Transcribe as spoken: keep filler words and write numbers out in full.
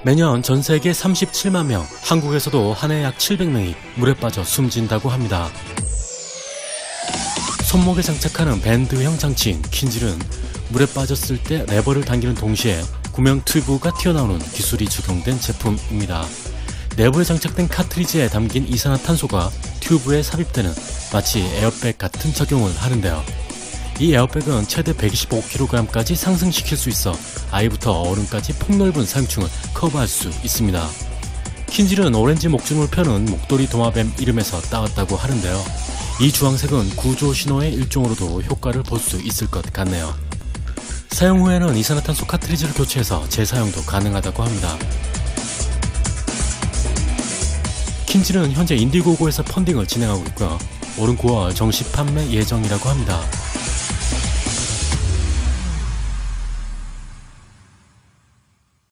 매년 전 세계 삼십칠만 명, 한국에서도 한 해 약 칠백 명이 물에 빠져 숨진다고 합니다. 손목에 장착하는 밴드형 장치인 킨질은 물에 빠졌을 때 레버를 당기는 동시에 구명 튜브가 튀어나오는 기술이 적용된 제품입니다. 내부에 장착된 카트리지에 담긴 이산화탄소가 튜브에 삽입되는 마치 에어백 같은 작용을 하는데요. 이 에어백은 최대 백이십오 킬로그램까지 상승시킬 수 있어 아이부터 어른까지 폭넓은 사용층을 커버할 수 있습니다. 킨질은 오렌지 목줄을 펴는 목도리 도마뱀 이름에서 따왔다고 하는데요. 이 주황색은 구조 신호의 일종으로도 효과를 볼 수 있을 것 같네요. 사용 후에는 이산화탄소 카트리지를 교체해서 재사용도 가능하다고 합니다. 킨질은 현재 인디고고에서 펀딩을 진행하고 있고요. 올해 구월 정식 판매 예정이라고 합니다.